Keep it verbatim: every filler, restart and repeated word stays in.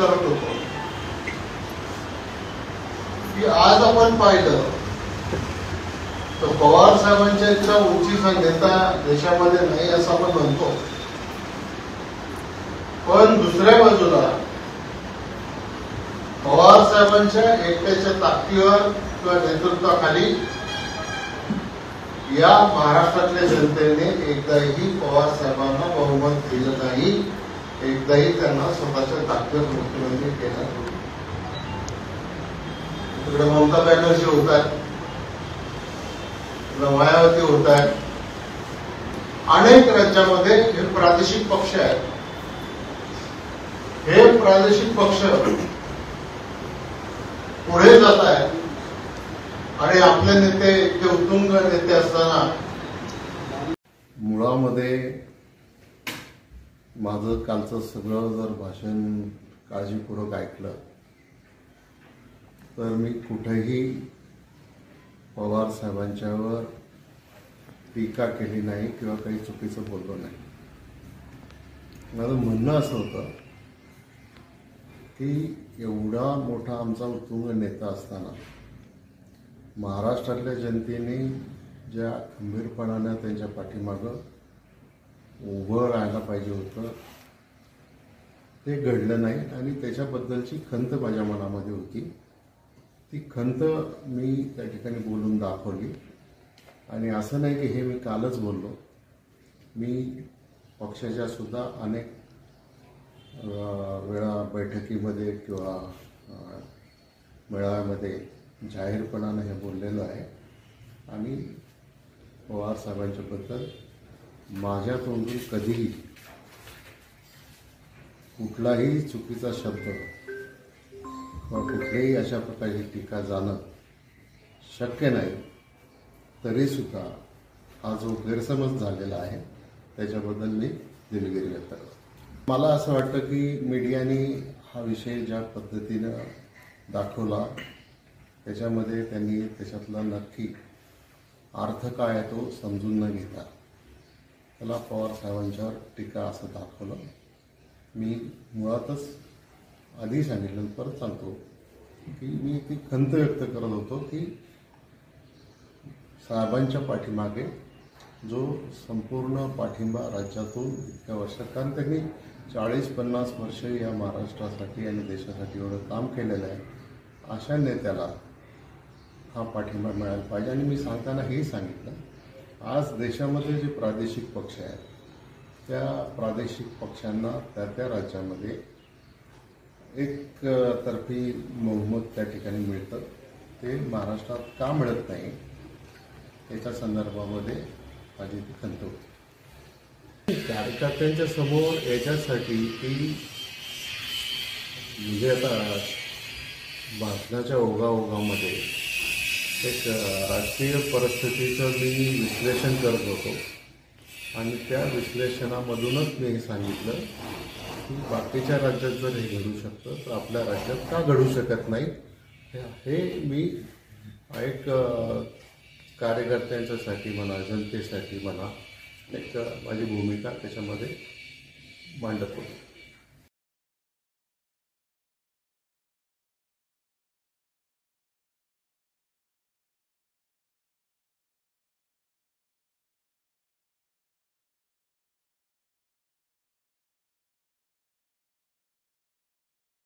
करत होतो की आज आपण पाहिलं तर पवार साहेबांच्या उंचीचा नेता देशामध्ये नाही असं आपण म्हणतो, पण दुसऱ्या बाजूला पवार साहेबांच्या एकट्याच्या ताकदीवर किंवा नेतृत्वाखाली या महाराष्ट्रातल्या जनतेने एकदाही पवार साहेबांना बहुमत दिलं नाही, एकदाही त्यांना स्वतःच्या ताकदीवर मुख्यमंत्री केला नाही। तिकडे ममता बॅनर्जी होत आहेत, मायावती होत आहेत, अनेक राज्यामध्ये हे प्रादेशिक पक्ष आहेत। हे प्रादेशिक पक्ष पुढे जात आहेत आणि आपले नेते इतके उत्तुंग नेते असताना मुळामध्ये माझं कालचं सगळं जर भाषण काळजीपूर्वक ऐकलं तर मी कुठेही पवार साहेबांच्यावर टीका केली नाही किंवा काही चुकीचं बोललो नाही। माझं म्हणणं असं होतं की एवढा मोठा आमचा उत्तुंग नेता असताना महाराष्ट्रातल्या जनतेने ज्या खंबीरपणाने त्यांच्या पाठीमागं उभं राहायला पाहिजे होतं ते घडलं नाही आणि त्याच्याबद्दलची खंत माझ्या मनामध्ये होती। ती खंत मी त्या ठिकाणी बोलून दाखवली आणि असं नाही की हे मी कालच बोललो, मी पक्षाच्या सुद्धा अनेक वेळा बैठकीमध्ये किंवा मेळाव्यामध्ये जाहीरपणाने हे बोललेलो आहे आणि पवार साहेबांच्याबद्दल माझ्या तोंडून कधीही कुठलाही चुकीचा शब्द किंवा कुठलीही अशा प्रकारची टीका जाणं शक्य नाही, तरीसुद्धा हा जो गैरसमज झालेला आहे त्याच्याबद्दल मी दिलगिरी व्यक्त करतो। मला असं वाटतं की मीडियाने हा विषय ज्या पद्धतीनं दाखवला त्याच्यामध्ये त्यांनी त्याच्यातला नक्की अर्थ काय आहे तो समजून न घेता त्याला पवार साहेबांच्यावर टीका असं दाखवलं। मी मुळातच आधी सांगितलं परत सांगतो की मी ती खंत व्यक्त करत होतो की साहेबांच्या पाठीमागे जो संपूर्ण पाठिंबा राज्यातून इतक्या वर्षात, कारण त्यांनी चाळीस पन्नास वर्ष या महाराष्ट्रासाठी आणि देशासाठी एवढं काम केलेलं आहे, अशा नेत्याला हा पाठिंबा मिळायला पाहिजे। आणि मी सांगताना हेही सांगितलं आज देशामध्ये जे प्रादेशिक पक्ष आहेत त्या प्रादेशिक पक्षांना त्या त्या राज्यामध्ये एक तर्फी बहुमत त्या ठिकाणी मिळतं, ते महाराष्ट्रात का मिळत नाही याच्या संदर्भामध्ये माझी ती खंत होती। कार्यकर्त्यांच्या समोर याच्यासाठी की म्हणजे आता भाषणाच्या ओघाओघामध्ये एक राजकीय परिस्थितीचं मी विश्लेषण करत होतो आणि त्या विश्लेषणामधूनच मी हे सांगितलं की बाकीच्या राज्यात जर हे घडू शकतं तर आपल्या राज्यात का घडू शकत नाही, हे मी एक कार्यकर्त्यांच्यासाठी म्हणा जनतेसाठी म्हणा एक माझी भूमिका त्याच्यामध्ये मांडत होतो।